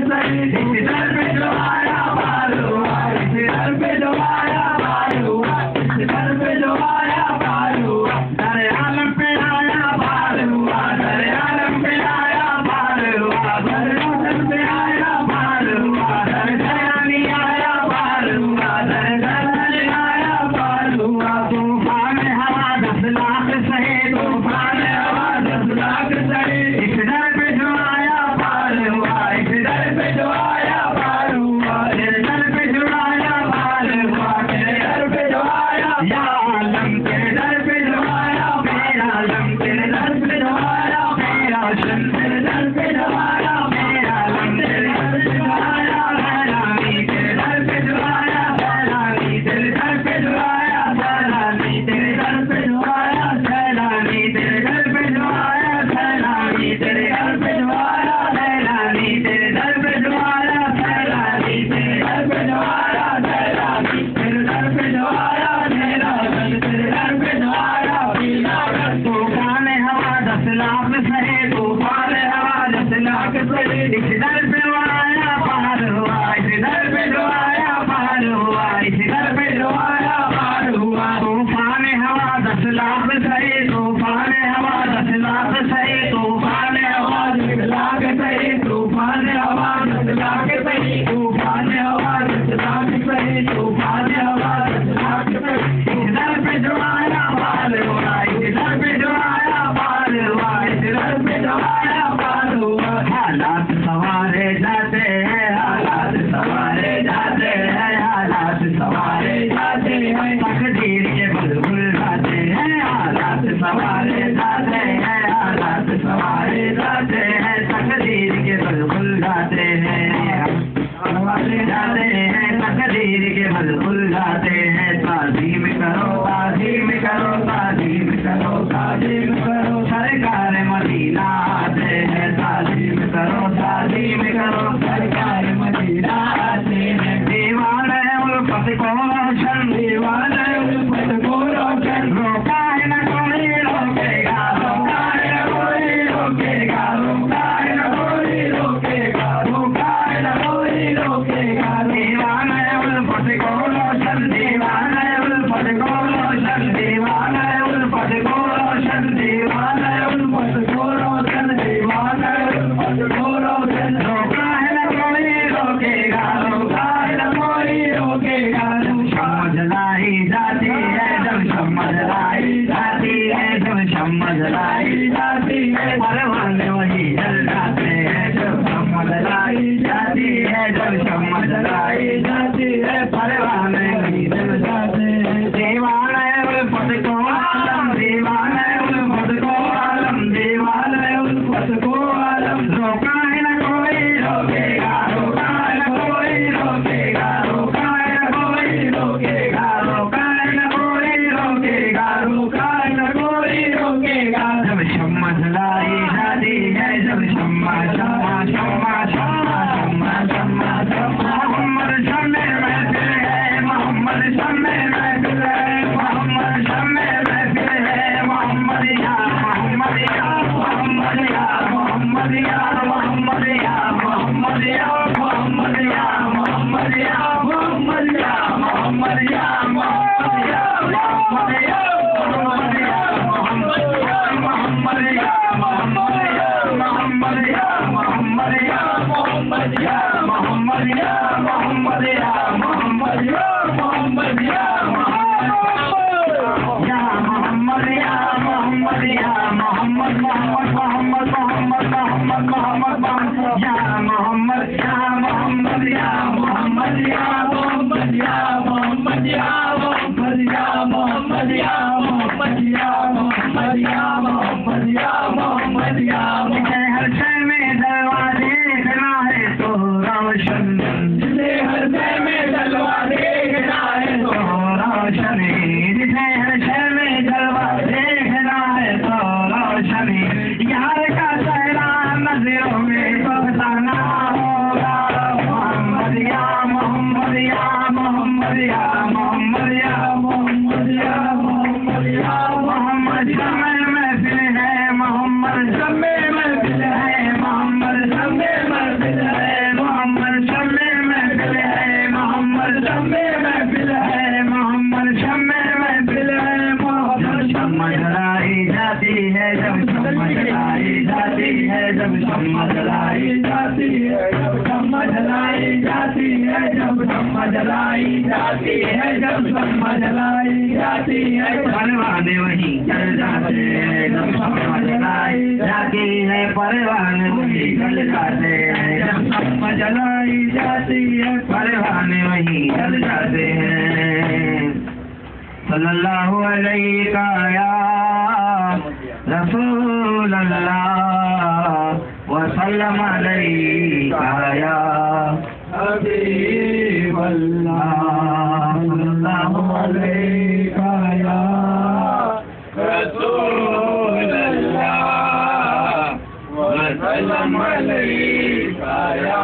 मोहम्मद या मोहम्मद या मोहम्मद या मोहम्मद है जब शम्मा जलाई जाती है, जब शम्मा जलाई जाती है, जब शम्मा जलाई जाती है, परवाने वहीं जल जाते हैं, जब शम्मा जलाई जाती है, परवाने वहीं जल जाते हैं, जब शम्मा जलाई जाती है, परवाने वहीं जल जाते हैं। सल्लल्लाहु अलैहि या रसूल अल्लाह वसल्लम अलैका या हबीब अल्लाह, सल्लल्लाहु अलैका या रसूल अल्लाह वसल्लम अलैका या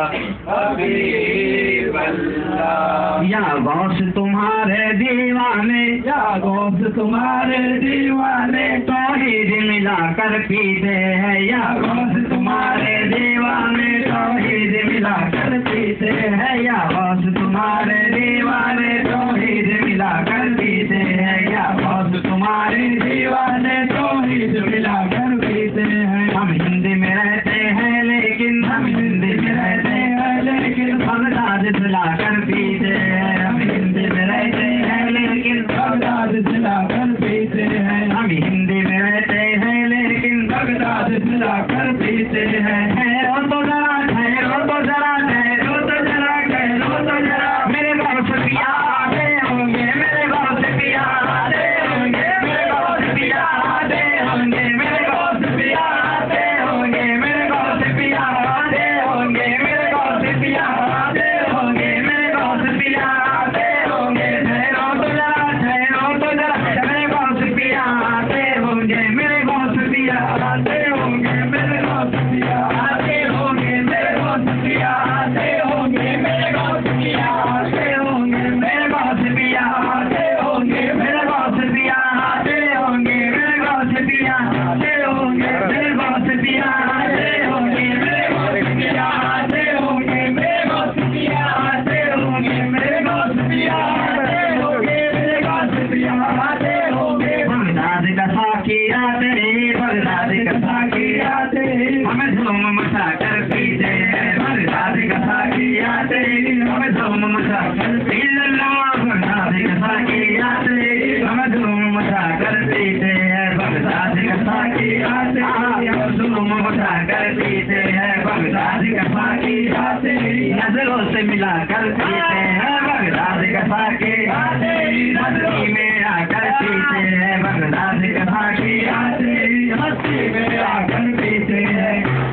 हबीब अल्लाह। या गौस तुम्हारे दीवाने, या गौस तुम्हारे दीवाने तौहीद मिलाकर पीते हैं, या गौस तुम्हारे दीवाने तौहीद मिलाकर पीते हैं, या गौस तुम्हारे दीवाने तौहीद मिलाकर पीते हैं, या गौस तुम्हारे दीवाने तौहीद मिलाकर पीते हैं। हम हिंदी में रहते हैं लेकिन, हम हिंदी में रहते हैं लेकिन बगदाद मिलाकर पीते हैं, हम हिंदी में रहते हैं लेकिन बगदाद मिलाकर पीते हैं, हम हिंदी में रहते हैं लेकिन बगदाद मिलाकर पीते हैं। ठहरो तो जरा, ठहरो तो जरा, ठहरो तो जरा, ठहरो तो जरा, मेरे गौस पिया आते होंगे, मेरे गौस पिया आते होंगे, मेरे गौस पिया आते होंगे, मेरे गौस पिया आते होंगे, मेरे गौस पिया आते होंगे, मेरे गौस पिया आते होंगे, मेरे गौस पिया आते होंगे। ठहरो तो जरा, ठहरो तो जरा, मेरे गौस पिया आते होंगे, मेरे गौस पिया आते होंगे, मेरे गौस पिया आते होंगे, मेरे गौस पिया आते होंगे, मेरे गौस पिया आते होंगे, मेरे गौस पिया आते होंगे, मेरे गौस पिया आते होंगे, मेरे गौस पिया आते होंगे, मेरे गौस पिया आते होंगे, मेरे गौस पिया आते होंगे, मेरे गौस पिया आते होंगे, मेरे गौस पिया आते होंगे, मेरे गौस पिया आते होंगे। बगदाद का साकी आते, बगदाद का साकी आते, हमें धूम मचा कर पीते हैं, बगदाद का साकी आते, हमें धूम मचा कर पीते हैं, बगदाद का साकी आते, हमें धूम मचा कर पीते हैं, बगदाद का साकी आते, हम धूम मचा कर पीते हैं, बगदाद का साकी आते, नजरों से मिला कर पीते हैं, बगदाद का साकी आते, मस्ती में आकर पीते हैं, बगदाद का साकी आते, मस्ती में आकर पीते हैं,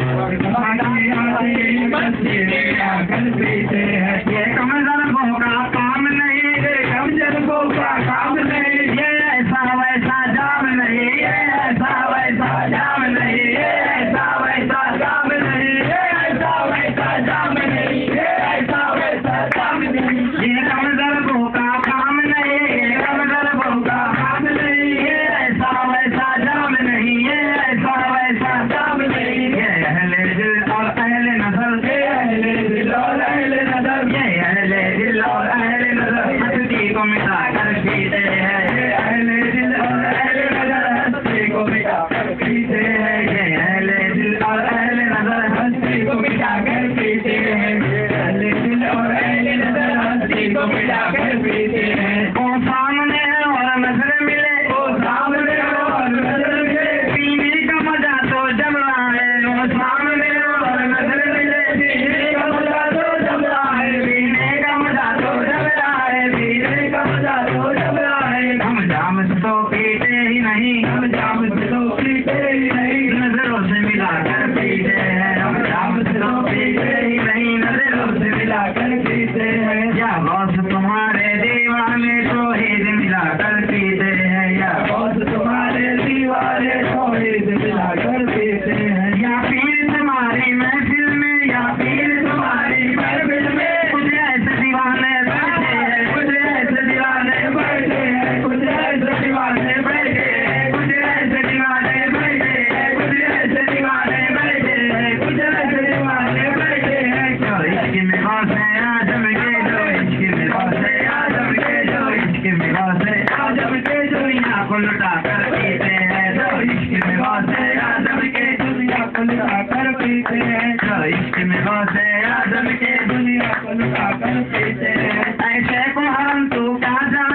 बगदाद आते, मस्ती में आकर पीते हैं। ये कमजोरों का काम नहीं, ये कमजोरों का काम नहीं, ये ऐसा वैसा जाम नहीं, ये ऐसा वैसा जाम नहीं, ये ऐसा वैसा जाम नहीं, ये ऐसा वैसा जाम नहीं, ये ऐसा वैसा जाम नहीं, ये कमजोरों का काम नहीं, ये कमजोरों का काम नहीं, ये ऐसा वैसा जाम नहीं, ये ऐसा वैसा जाम नहीं। ये अहले दिल और अहले नजर, ये अहले दिल और अहले नजर, ये अहले दिल और अहले नजर हस्ती को मिटा कर पीते हैं, ये अहले दिल और अहले नजर हस्ती को मिटा कर पीते हैं, ये अहले दिल और अहले नजर हस्ती को मिटा कर पीते हैं, अहले दिल और अहले नजर हस्ती को मिटा कर पीते हैं। ओ सामने और नजर मिले, ओ सामने और नजर मिले, पीने का मजा तो जम रहा है, ओ सामने और नजर मिले, पीने का मजा तो जम रहा है, पीने का मजा तो जम रहा है, पीने का मजा तो जम रहा है। हम जाम से तो पीते ही नहीं, हम जाम से तो पीते ही नहीं, नजरों से मिलाकर पीते हैं, हम जाम से तो पीते ही नहीं, नजरों से मिलाकर पीते हैं। या गौस तुम्हारे दीवाने तौहीद मिलाकर पीते हैं, या गौस तुम्हारे दीवाने तौहीद मिलाकर पीते हैं। या पीर तुम्हारी महफिल में, या पीर तुम्हारी महफिल में कुछ ऐसे दीवाने बैठे हैं, कुछ ऐसे दीवाने बैठे हैं, कुछ ऐसे दीवाने बैठे हैं, कुछ ऐसे दीवाने बैठे हैं, कुछ ऐसे दीवाने बैठे हैं, कुछ ऐसे दीवाने बैठे हैं। जो इश्क में बसे आजम के, जो इश्क में बसे आजम के, जो इश्क में बसे आजम के, दुनिया को लुटा कर पीते हैं, जो इश्क में बसे आजम के, दुनिया को लुटा कर पीते हैं, जो इश्क में गौसे आजम के दुनिया को लुटा कर पीते हैं। ऐसे को हम तू कहाँ